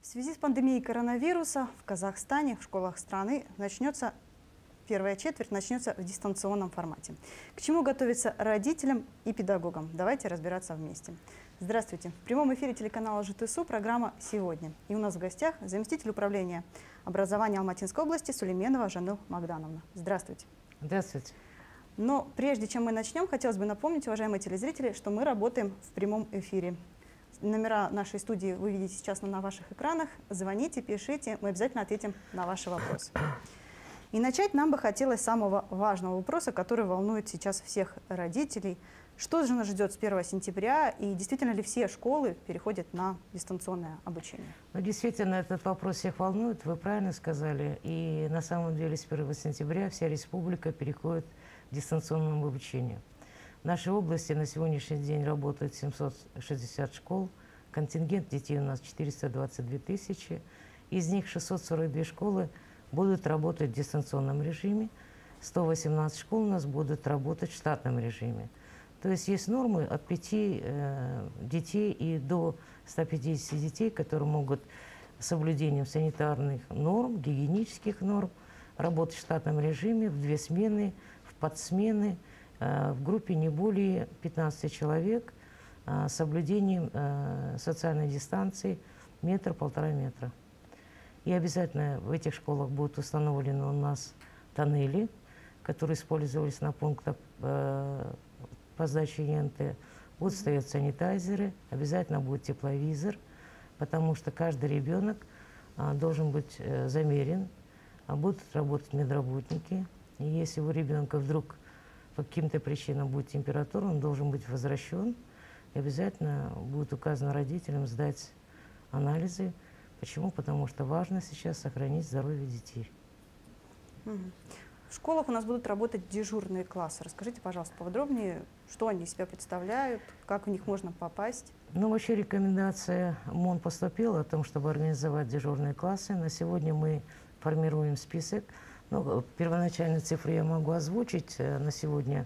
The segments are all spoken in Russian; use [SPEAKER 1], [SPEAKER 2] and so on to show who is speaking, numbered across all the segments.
[SPEAKER 1] связи с пандемией коронавируса в Казахстане, в школах страны первая четверть начнется в дистанционном формате. К чему готовиться родителям и педагогам? Давайте разбираться вместе. Здравствуйте. В прямом эфире телеканала ЖТСУ программа «Сегодня». И у нас в гостях заместитель управления образования Алматинской области Сулейменова Жаныл Магдановна. Здравствуйте.
[SPEAKER 2] Здравствуйте.
[SPEAKER 1] Но прежде чем мы начнем, хотелось бы напомнить, уважаемые телезрители, что мы работаем в прямом эфире. Номера нашей студии вы видите сейчас на ваших экранах. Звоните, пишите, мы обязательно ответим на ваши вопросы. И начать нам бы хотелось с самого важного вопроса, который волнует сейчас всех родителей. Что же нас ждет с 1 сентября и действительно ли все школы переходят на дистанционное обучение?
[SPEAKER 2] Ну, действительно, этот вопрос всех волнует, вы правильно сказали. И на самом деле с 1 сентября вся республика переходит к дистанционному обучению. В нашей области на сегодняшний день работает 760 школ. Контингент детей у нас 422 тысячи. Из них 642 школы будут работать в дистанционном режиме. 118 школ у нас будут работать в штатном режиме. То есть есть нормы от 5 детей и до 150 детей, которые могут с соблюдением санитарных норм, гигиенических норм работать в штатном режиме, в 2 смены, в подсмены, в группе не более 15 человек с соблюдением социальной дистанции 1–1,5 метра. И обязательно в этих школах будут установлены у нас тоннели, которые использовались на пунктах по сдаче ЕНТ. Будут стоять санитайзеры, обязательно будет тепловизор, потому что каждый ребенок должен быть замерен, будут работать медработники. И если у ребенка вдруг по каким-то причинам будет температура, он должен быть возвращен. И обязательно будет указано родителям сдать анализы. Почему? Потому что важно сейчас сохранить здоровье детей.
[SPEAKER 1] В школах у нас будут работать дежурные классы. Расскажите, пожалуйста, поподробнее, что они из себя представляют, как в них можно попасть.
[SPEAKER 2] Ну, вообще рекомендация МОН поступила о том, чтобы организовать дежурные классы. На сегодня мы формируем список. Ну, первоначальную цифру я могу озвучить. На сегодня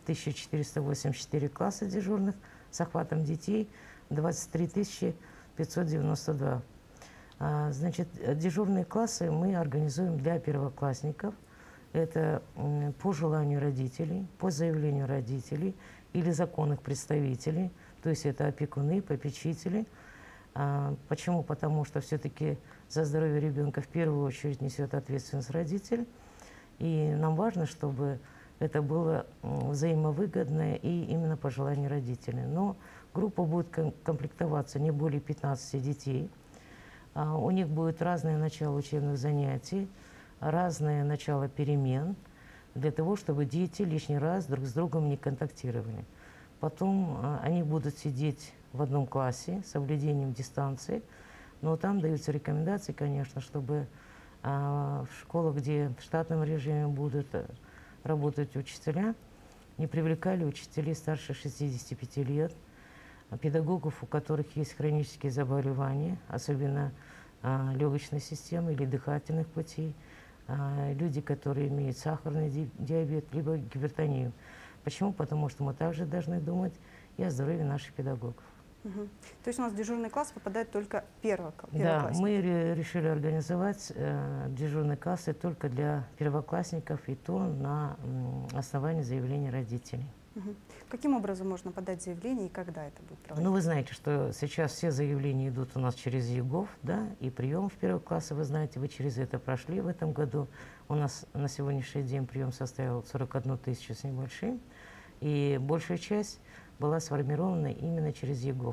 [SPEAKER 2] 1484 класса дежурных с охватом детей, 23 592. Значит, дежурные классы мы организуем для первоклассников. Это по желанию родителей, по заявлению родителей или законных представителей, то есть это опекуны, попечители. Почему? Потому что все-таки за здоровье ребенка в первую очередь несет ответственность родитель. И нам важно, чтобы это было взаимовыгодное и именно по желанию родителей. Но группа будет комплектоваться не более 15 детей. У них будет разное начало учебных занятий, разное начало перемен, для того, чтобы дети лишний раз друг с другом не контактировали. Потом они будут сидеть в одном классе с соблюдением дистанции, но там даются рекомендации, конечно, чтобы в школах, где в штатном режиме будут работать учителя, не привлекали учителей старше 65 лет, педагогов, у которых есть хронические заболевания, особенно легочной системы или дыхательных путей, люди, которые имеют сахарный диабет, либо гипертонию. Почему? Потому что мы также должны думать и о здоровье наших педагогов.
[SPEAKER 1] То есть у нас в дежурный класс попадает только первоклассники?
[SPEAKER 2] Да, мы решили организовать дежурные классы только для первоклассников, и то на основании заявления родителей.
[SPEAKER 1] Каким образом можно подать заявление и когда это будет проводиться?
[SPEAKER 2] Ну, вы знаете, что сейчас все заявления идут у нас через ЕГОВ, да, и прием в первые классы, вы знаете, вы через это прошли в этом году. У нас на сегодняшний день прием составил 41 тысячу с небольшим, и большая часть была сформирована именно через ЕГОВ.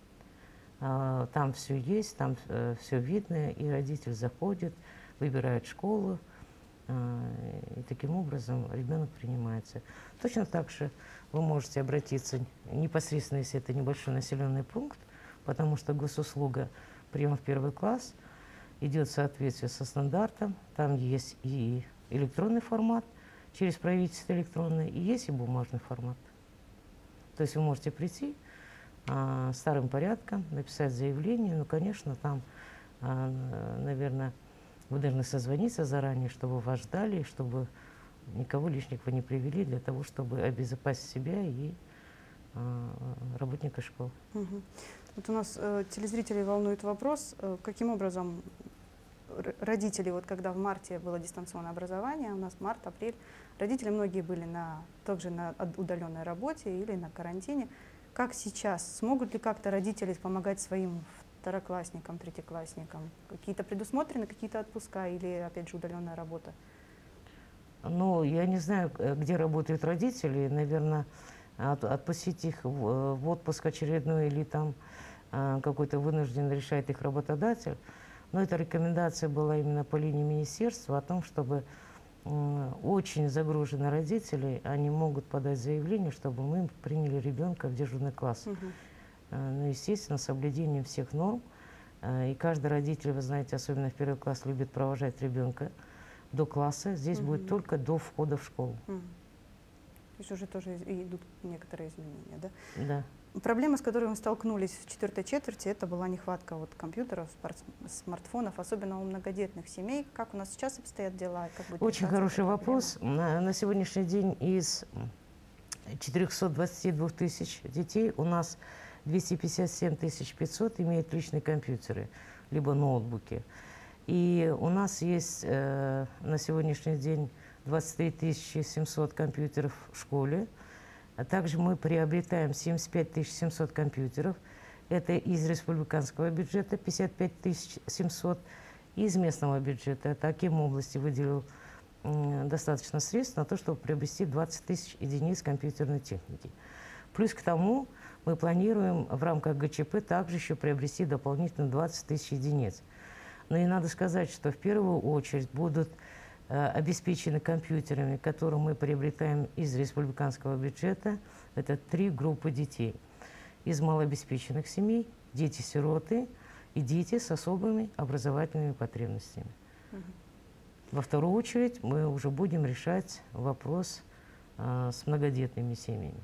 [SPEAKER 2] Там все есть, там все видно, и родитель заходит, выбирает школу, и таким образом ребенок принимается. Точно так же вы можете обратиться непосредственно, если это небольшой населенный пункт, потому что госуслуга прием в первый класс идет в соответствии со стандартом. Там есть и электронный формат через правительство электронное, и есть и бумажный формат. То есть вы можете прийти старым порядком, написать заявление. Ну, конечно, там, наверное, вы должны созвониться заранее, чтобы вас ждали, чтобы никого лишних вы не привели, для того, чтобы обезопасить себя и работника школ.
[SPEAKER 1] Вот у нас телезрителей волнует вопрос, каким образом родители, вот когда в марте было дистанционное образование, у нас март, апрель, родители многие были также на удаленной работе или на карантине. Как сейчас? Смогут ли как-то родители помогать своим второклассникам, третьеклассникам? Какие-то предусмотрены, какие-то отпуска или, опять же, удаленная работа?
[SPEAKER 2] Ну, я не знаю, где работают родители. Наверное, отпустить их в отпуск очередной или там какой-то вынужден решает их работодатель. Но эта рекомендация была именно по линии министерства о том, чтобы очень загруженные родители, они могут подать заявление, чтобы мы приняли ребенка в дежурный класс. Ну, естественно, с соблюдением всех норм. И каждый родитель, вы знаете, особенно в первый класс, любит провожать ребенка до класса. Здесь будет только до входа в школу.
[SPEAKER 1] То есть уже тоже идут некоторые изменения, да?
[SPEAKER 2] Да.
[SPEAKER 1] Проблема, с которой мы столкнулись в четвертой четверти, это была нехватка вот компьютеров, смартфонов, особенно у многодетных семей. Как у нас сейчас обстоят дела? Как будет
[SPEAKER 2] Очень хороший вопрос. На сегодняшний день из 422 тысяч детей у нас 257 500 имеют личные компьютеры, либо ноутбуки. И у нас есть на сегодняшний день 23 700 компьютеров в школе. А также мы приобретаем 75 700 компьютеров. Это из республиканского бюджета 55 700, и из местного бюджета. Таким области выделил достаточно средств на то, чтобы приобрести 20 тысяч единиц компьютерной техники. Плюс к тому мы планируем в рамках ГЧП также еще приобрести дополнительно 20 тысяч единиц. Но и надо сказать, что в первую очередь будут обеспечены компьютерами, которые мы приобретаем из республиканского бюджета. Это 3 группы детей. Из малообеспеченных семей, дети-сироты и дети с особыми образовательными потребностями. Во вторую очередь мы уже будем решать вопрос с многодетными семьями.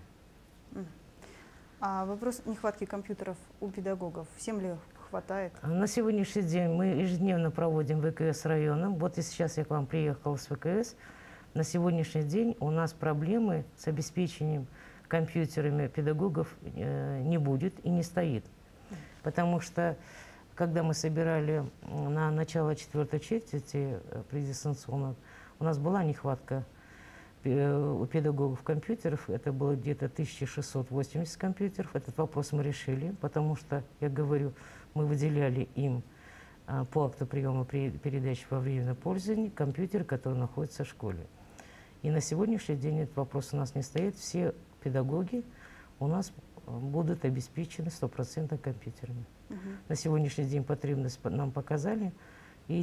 [SPEAKER 1] А вопрос нехватки компьютеров у педагогов. Всем ли хватает?
[SPEAKER 2] На сегодняшний день мы ежедневно проводим ВКС районом. Вот и сейчас я к вам приехала с ВКС. На сегодняшний день у нас проблемы с обеспечением компьютерами педагогов не будет и не стоит. Потому что, когда мы собирали на начало четвертой четверти при дистанционном, у нас была нехватка у педагогов компьютеров. Это было где-то 1680 компьютеров. Этот вопрос мы решили, потому что, я говорю, мы выделяли им по акту приема передачи во временное пользование компьютер, который находится в школе. И на сегодняшний день этот вопрос у нас не стоит. Все педагоги у нас будут обеспечены 100% компьютерами. На сегодняшний день потребность нам показали, и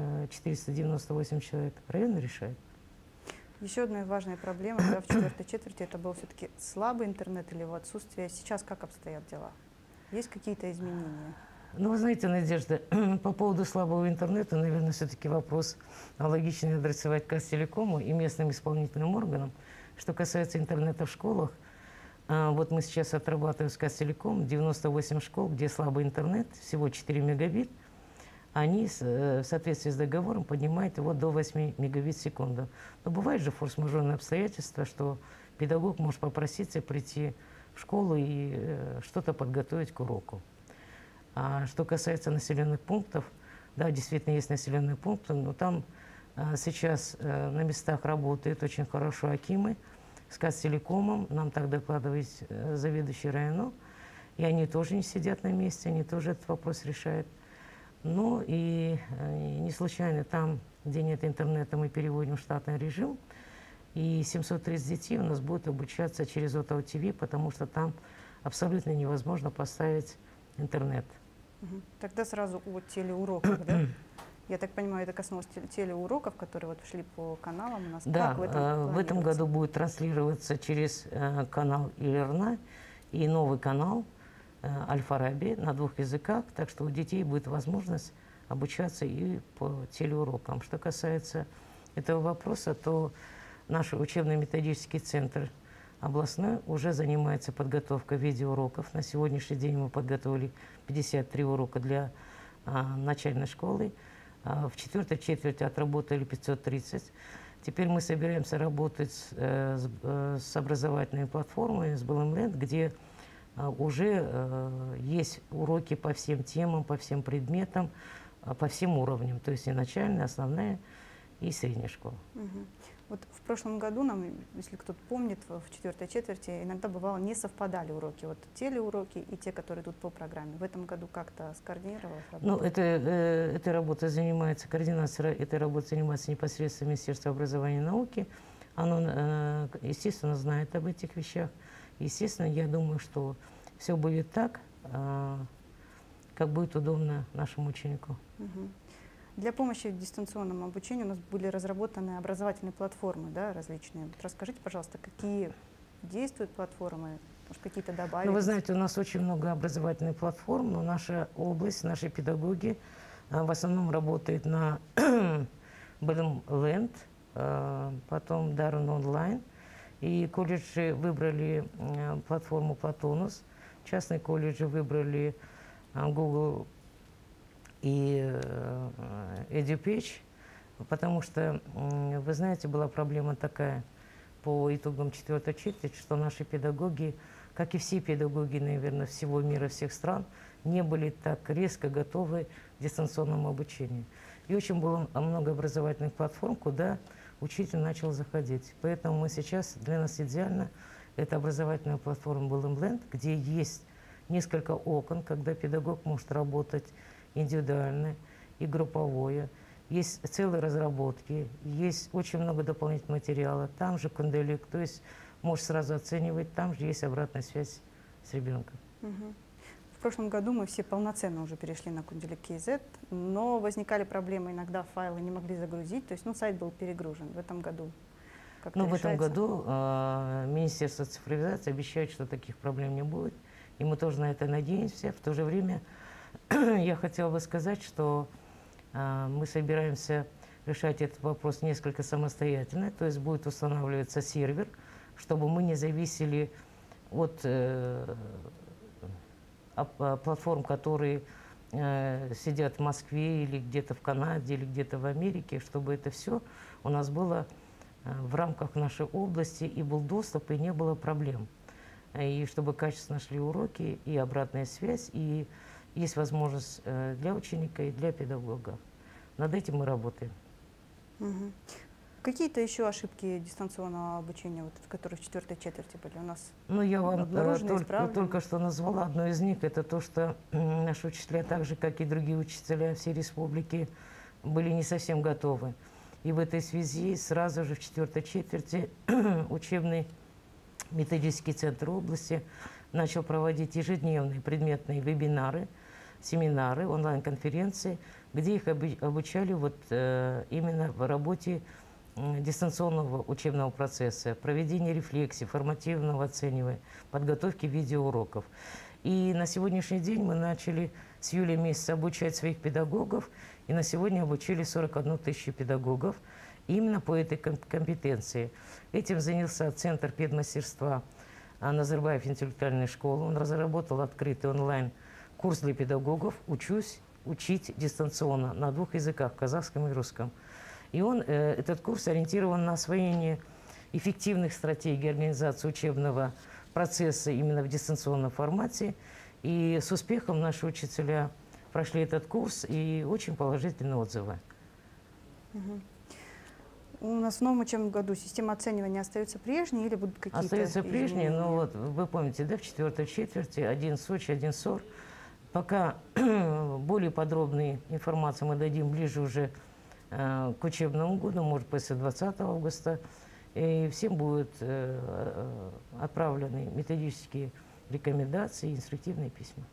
[SPEAKER 2] 498 человек район решает.
[SPEAKER 1] Еще одна важная проблема, да, в четвертой четверти, это был все-таки слабый интернет или его отсутствие. Сейчас как обстоят дела? Есть какие-то изменения?
[SPEAKER 2] Ну, вы знаете, Надежда, по поводу слабого интернета, наверное, все-таки вопрос логичный адресовать Казтелекому и местным исполнительным органам. Что касается интернета в школах, вот мы сейчас отрабатываем с Казтелеком 98 школ, где слабый интернет, всего 4 мегабит. Они в соответствии с договором поднимают его до 8 мегабит в секунду. Но бывает же форс-мажорные обстоятельства, что педагог может попроситься прийти в школу и что-то подготовить к уроку. А что касается населенных пунктов, да, действительно есть населенные пункты, но там сейчас на местах работают очень хорошо акимы с Казтелекомом, нам так докладывает заведующий районом, и они тоже не сидят на месте, они тоже этот вопрос решают. Ну и не случайно там, где нет интернета, мы переводим в штатный режим, и 730 детей у нас будут обучаться через ОТО ТВ, потому что там абсолютно невозможно поставить интернет.
[SPEAKER 1] Тогда сразу о телеуроках, да? Я так понимаю, это коснулось телеуроков, которые вот шли по каналам у нас.
[SPEAKER 2] Да, в этом году будет транслироваться через канал Илерна и новый канал Аль-Фараби на 2 языках, так что у детей будет возможность обучаться и по телеурокам. Что касается этого вопроса, то наш учебно-методический центр областной уже занимается подготовкой видеоуроков. На сегодняшний день мы подготовили 53 урока для начальной школы. В четвертой четверти отработали 530. Теперь мы собираемся работать с образовательными платформами, с БЛМ-ленд, где уже есть уроки по всем темам, по всем предметам, по всем уровням, то есть и начальная, основная, и средняя школа.
[SPEAKER 1] Мгм. Вот в прошлом году нам, если кто-то помнит, в четвертой четверти иногда бывало не совпадали уроки, вот телеуроки и те, которые идут по программе. В этом году как-то скоординировалась
[SPEAKER 2] Ну,
[SPEAKER 1] работа?
[SPEAKER 2] этой работой занимается, координация этой работы занимается непосредственно Министерство образования и науки. Оно, естественно, знает об этих вещах. Естественно, я думаю, что все будет так, как будет удобно нашему ученику.
[SPEAKER 1] Мгм. Для помощи дистанционному обучению у нас были разработаны образовательные платформы, да, различные. Вот расскажите, пожалуйста, какие действуют платформы, может, какие-то добавить?
[SPEAKER 2] Ну, вы знаете, у нас очень много образовательных платформ, но наша область, наши педагоги в основном работают на Bloomland, потом Darren Online. И колледжи выбрали платформу Platonus, частные колледжи выбрали Google и EduPage, потому что, вы знаете, была проблема такая по итогам четвертой четверти, что наши педагоги, как и все педагоги, наверное, всего мира, всех стран, не были так резко готовы к дистанционному обучению. И очень было много образовательных платформ, куда учитель начал заходить. Поэтому мы сейчас, для нас идеально, это образовательная платформа Bloomland, где есть несколько окон, когда педагог может работать индивидуально и групповое. Есть целые разработки, есть очень много дополнительного материала. Там же Кунделик, то есть можешь сразу оценивать, там же есть обратная связь с ребенком.
[SPEAKER 1] Мгм. В прошлом году мы все полноценно уже перешли на Кунделик KZ, но возникали проблемы, иногда файлы не могли загрузить, то есть сайт был перегружен. В этом году как-то
[SPEAKER 2] Но в этом
[SPEAKER 1] решается?
[SPEAKER 2] году Министерство цифровизации обещает, что таких проблем не будет, и мы тоже на это надеемся. В то же время я хотела бы сказать, что мы собираемся решать этот вопрос несколько самостоятельно, то есть будет устанавливаться сервер, чтобы мы не зависели от платформ, которые сидят в Москве или где-то в Канаде, или где-то в Америке, чтобы это все у нас было в рамках нашей области, и был доступ, и не было проблем. И чтобы качественно шли уроки, и обратная связь, и есть возможность для ученика и для педагога. Над этим мы работаем.
[SPEAKER 1] Мгм. Какие-то еще ошибки дистанционного обучения, вот, которые в четвертой четверти были у нас?
[SPEAKER 2] Ну, я вам
[SPEAKER 1] Обнаружены, исправлены?
[SPEAKER 2] только что назвала одну из них. Это то, что наши учителя, так же, как и другие учителя всей республики, были не совсем готовы. И в этой связи сразу же в четвертой четверти учебный методический центр области начал проводить ежедневные предметные вебинары, семинары, онлайн-конференции, где их обучали вот, именно в работе дистанционного учебного процесса, проведения рефлексий, формативного оценивания, подготовки видеоуроков. И на сегодняшний день мы начали с июля месяца обучать своих педагогов, и на сегодня обучили 41 тысячу педагогов именно по этой компетенции. Этим занялся Центр педмастерства Назарбаев интеллектуальной школы. Он разработал открытый онлайн-курс для педагогов «Учусь учить дистанционно» на двух языках, казахском и русском. И этот курс ориентирован на освоение эффективных стратегий организации учебного процесса именно в дистанционном формате. И с успехом наши учителя прошли этот курс, и очень положительные отзывы.
[SPEAKER 1] Мгм. У нас в новом учебном году система оценивания остается прежней или будут какие-то
[SPEAKER 2] Остается прежней,
[SPEAKER 1] изменения?
[SPEAKER 2] но вот вы помните, да, в четвертой четверти один Сочи, один СОР. Пока более подробные информации мы дадим ближе уже к учебному году, может, после 20 августа, и всем будут отправлены методические рекомендации и инструктивные письма.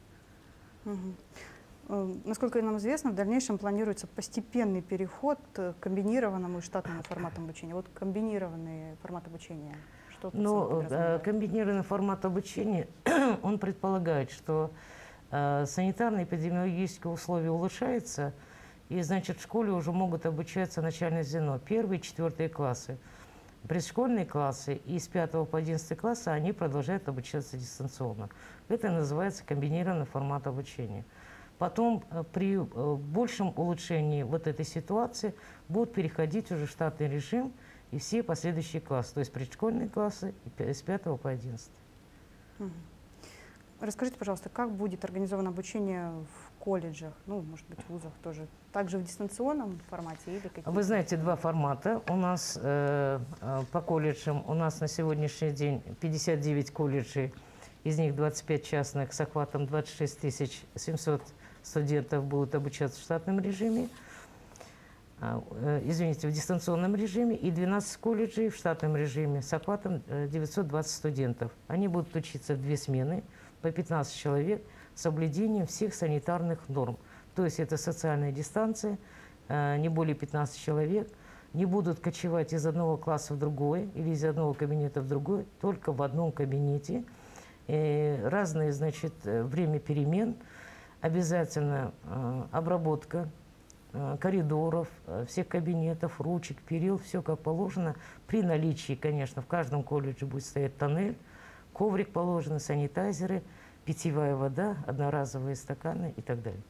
[SPEAKER 1] Мгм. Насколько нам известно, в дальнейшем планируется постепенный переход к комбинированному и штатному формату обучения. Вот комбинированный формат обучения, что
[SPEAKER 2] Но комбинированный формат обучения, он предполагает, что санитарно-эпидемиологические условия улучшаются, и, значит, в школе уже могут обучаться начальное звено, 1 и 4 классы. Предшкольные классы и с 5 по 11 класса они продолжают обучаться дистанционно. Это называется комбинированный формат обучения. Потом при большем улучшении вот этой ситуации будут переходить уже в штатный режим и все последующие классы, то есть предшкольные классы с 5 по 11.
[SPEAKER 1] Мгм. Расскажите, пожалуйста, как будет организовано обучение в колледжах, ну, может быть, в вузах тоже? Также в дистанционном формате или какие-то?
[SPEAKER 2] Вы знаете, два формата. У нас по колледжам, у нас на сегодняшний день 59 колледжей, из них 25 частных с охватом 26 700 студентов будут обучаться в штатном режиме. Извините, в дистанционном режиме, и 12 колледжей в штатном режиме с охватом 920 студентов. Они будут учиться в 2 смены, по 15 человек, с соблюдением всех санитарных норм. То есть это социальная дистанция, не более 15 человек, не будут кочевать из одного класса в другой или из одного кабинета в другой, только в одном кабинете. Разные, значит, время перемен, обязательно обработка коридоров, всех кабинетов, ручек, перил, все как положено. При наличии, конечно, в каждом колледже будет стоять тоннель, коврик положено, санитайзеры, питьевая вода, одноразовые стаканы и так далее.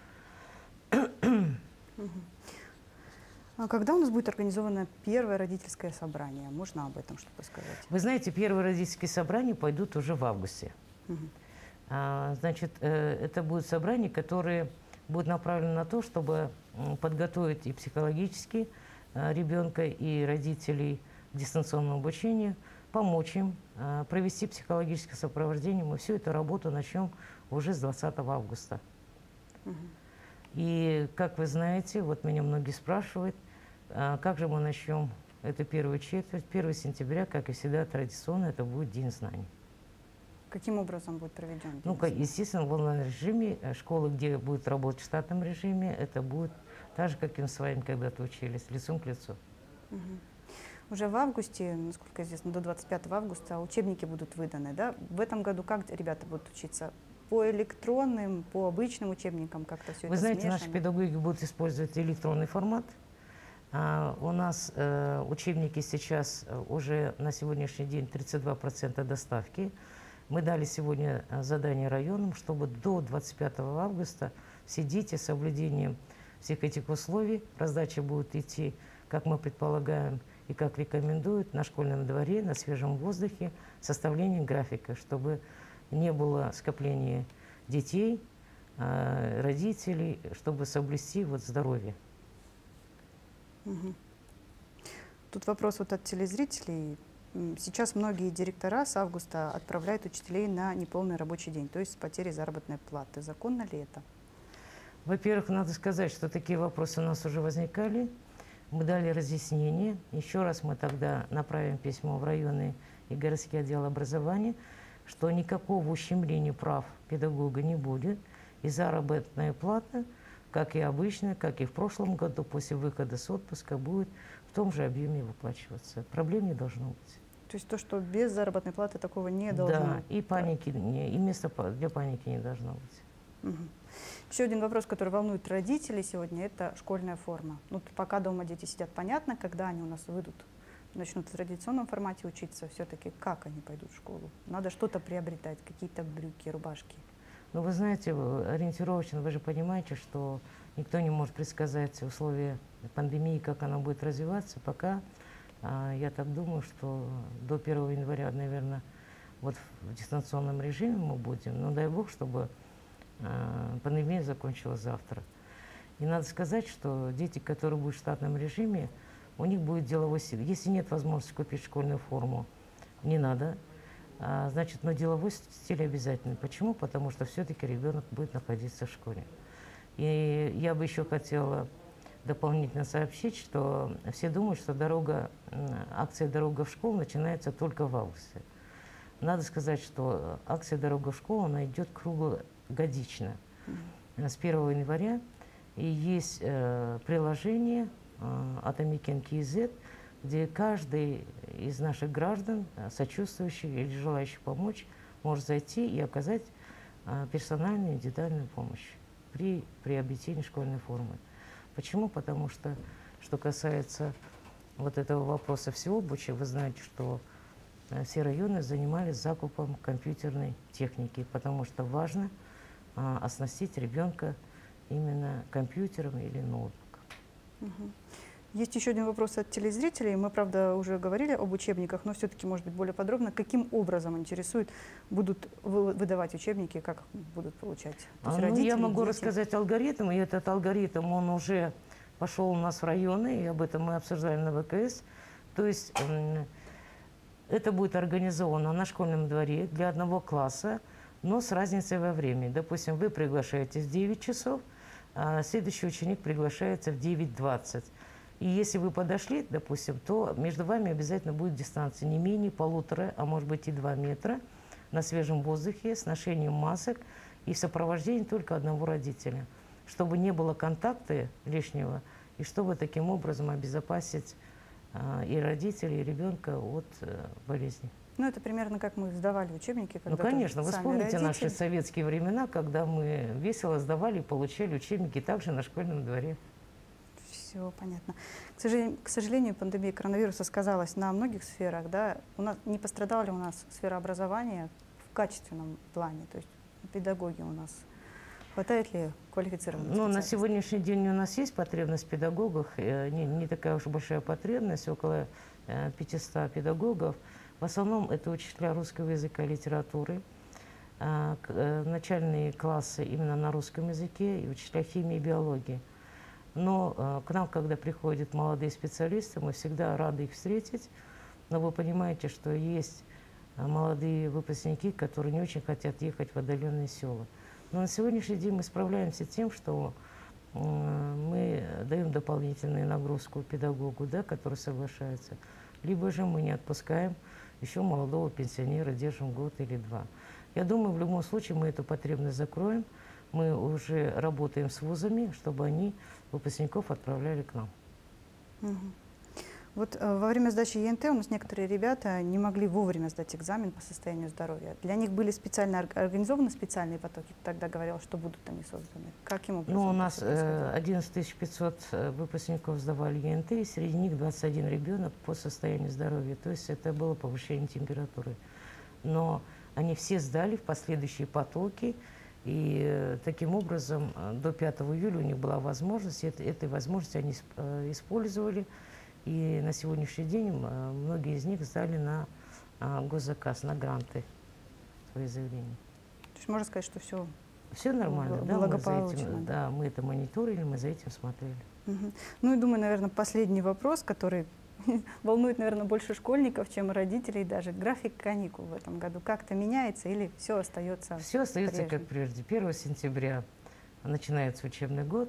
[SPEAKER 1] А когда у нас будет организовано первое родительское собрание? Можно об этом что-то сказать?
[SPEAKER 2] Вы знаете, первые родительские собрания пойдут уже в августе. Значит, это будут собрания, которые будут направлены на то, чтобы подготовить и психологически ребенка, и родителей к дистанционному обучению, помочь им, провести психологическое сопровождение. Мы всю эту работу начнем уже с 20 августа. И, как вы знаете, вот меня многие спрашивают, как же мы начнем эту первую четверть. 1 сентября, как и всегда, традиционно, это будет День знаний.
[SPEAKER 1] Каким образом будет проведен?
[SPEAKER 2] Ну, естественно, в онлайн-режиме. Школы, где будут работать в штатном режиме, это будет так же, как и мы с вами когда-то учились, лицом к лицу.
[SPEAKER 1] Уже в августе, насколько известно, до 25 августа учебники будут выданы, да? В этом году как ребята будут учиться? По электронным, по обычным учебникам как-то все это
[SPEAKER 2] Вы знаете,
[SPEAKER 1] смешано?
[SPEAKER 2] наши педагоги будут использовать электронный формат. У нас учебники сейчас уже на сегодняшний день 32% доставки. Мы дали сегодня задание районам, чтобы до 25 августа все дети с соблюдением всех этих условий, раздача будет идти, как мы предполагаем и как рекомендуют, на школьном дворе, на свежем воздухе, составление графика, чтобы не было скопления детей, родителей, чтобы соблюсти вот здоровье.
[SPEAKER 1] Тут вопрос вот от телезрителей. Сейчас многие директора с августа отправляют учителей на неполный рабочий день, то есть с потерей заработной платы. Законно ли это?
[SPEAKER 2] Во-первых, надо сказать, что такие вопросы у нас уже возникали. Мы дали разъяснение. Еще раз мы тогда направим письмо в районный и городский отдел образования, что никакого ущемления прав педагога не будет. И заработная плата, как и обычно, как и в прошлом году, после выхода с отпуска, будет в том же объеме выплачиваться. Проблем не должно быть.
[SPEAKER 1] То есть то, что без заработной платы такого не должно быть?
[SPEAKER 2] Да, и паники, и места для паники не должно быть.
[SPEAKER 1] Еще один вопрос, который волнует родителей сегодня, это школьная форма. Ну, пока дома дети сидят, понятно, когда они у нас выйдут, начнут в традиционном формате учиться, все-таки как они пойдут в школу? Надо что-то приобретать, какие-то брюки, рубашки.
[SPEAKER 2] Ну, вы знаете, ориентировочно, вы же понимаете, что никто не может предсказать условия пандемии, как она будет развиваться. Пока, я так думаю, что до 1 января, наверное, вот в дистанционном режиме мы будем. Но дай бог, чтобы пандемия закончилась завтра. И надо сказать, что дети, которые будут в штатном режиме, у них будет деловой стиль. Если нет возможности купить школьную форму, не надо. Значит, но деловой стиль обязательно. Почему? Потому что все-таки ребенок будет находиться в школе. И я бы еще хотела дополнительно сообщить, что все думают, что акция «Дорога в школу» начинается только в августе. Надо сказать, что акция «Дорога в школу» она идет круглогодично. С 1 января. И есть приложение от Амикин.kz, где каждый из наших граждан, сочувствующих или желающих помочь, может зайти и оказать персональную индивидуальную помощь при приобретении школьной формы. Почему? Потому что касается вот этого вопроса всеобучия, вы знаете, что все районы занимались закупом компьютерной техники, потому что важно оснастить ребенка именно компьютером или ноутбуком.
[SPEAKER 1] Есть еще один вопрос от телезрителей. Мы, правда, уже говорили об учебниках, но все-таки, может быть, более подробно, каким образом интересует, будут выдавать учебники, как их будут получать? То есть родители,
[SPEAKER 2] я могу
[SPEAKER 1] дети?
[SPEAKER 2] рассказать алгоритм, и этот алгоритм, он уже пошел у нас в районы, и об этом мы обсуждали на ВКС. То есть это будет организовано на школьном дворе для одного класса, но с разницей во времени. Допустим, вы приглашаетесь в 9 часов, а следующий ученик приглашается в 9:20. И если вы подошли, допустим, то между вами обязательно будет дистанция не менее 1,5, а может быть и 2 метра на свежем воздухе, с ношением масок и в сопровождении только одного родителя, чтобы не было контакта лишнего, и чтобы таким образом обезопасить и родителей, и ребенка от болезни.
[SPEAKER 1] Ну, это примерно как мы сдавали учебники.
[SPEAKER 2] Ну, конечно, вы вспомните наши советские времена, когда мы весело сдавали и получали учебники также на школьном дворе.
[SPEAKER 1] Все понятно. К сожалению, пандемия коронавируса сказалась на многих сферах. Да? Не пострадала ли у нас сфера образования в качественном плане? То есть педагоги у нас хватает ли квалифицированных специалистов?
[SPEAKER 2] На сегодняшний день у нас есть потребность в педагогах, не такая уж большая потребность, около 500 педагогов. В основном это учителя русского языка и литературы, начальные классы именно на русском языке и учителя химии и биологии. Но к нам, когда приходят молодые специалисты, мы всегда рады их встретить. Но вы понимаете, что есть молодые выпускники, которые не очень хотят ехать в отдаленные села. Но на сегодняшний день мы справляемся тем, что мы даем дополнительную нагрузку педагогу, да, который соглашается. Либо же мы не отпускаем еще молодого пенсионера, держим год или два. Я думаю, в любом случае мы эту потребность закроем. Мы уже работаем с вузами, чтобы они выпускников отправляли к нам.
[SPEAKER 1] Угу. Вот во время сдачи ЕНТ у нас некоторые ребята не могли вовремя сдать экзамен по состоянию здоровья. Для них были специально организованы специальные потоки. Тогда говорил, что будут они созданы. Каким образом?
[SPEAKER 2] У нас 11 500 выпускников сдавали ЕНТ, и среди них 21 ребенок по состоянию здоровья. То есть это было повышение температуры. Но они все сдали в последующие потоки. И таким образом до 5 июля у них была возможность, этой возможности они использовали. И на сегодняшний день многие из них сдали на госзаказ, на гранты свои заявления.
[SPEAKER 1] То есть можно сказать, что все
[SPEAKER 2] нормально,
[SPEAKER 1] благополучно.
[SPEAKER 2] Да, мы это мониторили, мы за этим смотрели.
[SPEAKER 1] Угу. Ну и думаю, наверное, последний вопрос, который волнует, наверное, больше школьников, чем родителей даже. График каникул в этом году как-то меняется или все остается?
[SPEAKER 2] Все остается как прежде. 1 сентября начинается учебный год.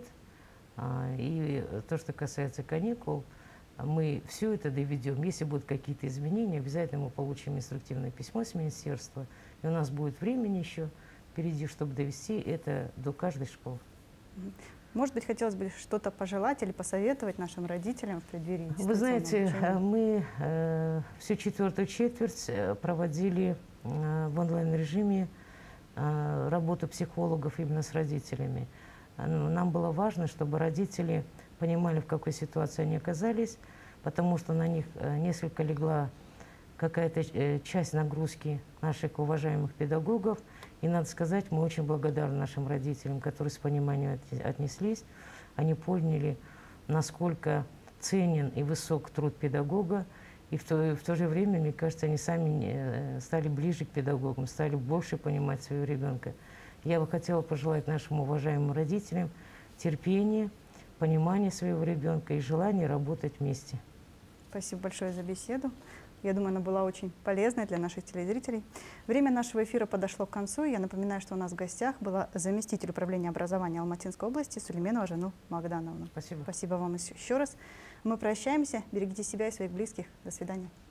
[SPEAKER 2] И то, что касается каникул, мы все это доведем. Если будут какие-то изменения, обязательно мы получим инструктивное письмо с министерства. И у нас будет времени еще впереди, чтобы довести это до каждой школы.
[SPEAKER 1] Может быть, хотелось бы что-то пожелать или посоветовать нашим родителям в преддверии?
[SPEAKER 2] Вы знаете, мы всю 4-ю четверть проводили в онлайн-режиме работу психологов именно с родителями. Нам было важно, чтобы родители понимали, в какой ситуации они оказались, потому что на них несколько легла какая-то часть нагрузки наших уважаемых педагогов. И надо сказать, мы очень благодарны нашим родителям, которые с пониманием отнеслись. Они поняли, насколько ценен и высок труд педагога. И в то же время, мне кажется, они сами стали ближе к педагогам, стали больше понимать своего ребенка. Я бы хотела пожелать нашим уважаемым родителям терпения, понимания своего ребенка и желания работать вместе.
[SPEAKER 1] Спасибо большое за беседу. Я думаю, она была очень полезной для наших телезрителей. Время нашего эфира подошло к концу. Я напоминаю, что у нас в гостях была заместитель управления образования Алматинской области Сулейменова Жану Магдановна.
[SPEAKER 2] Спасибо.
[SPEAKER 1] Спасибо вам еще раз. Мы прощаемся. Берегите себя и своих близких. До свидания.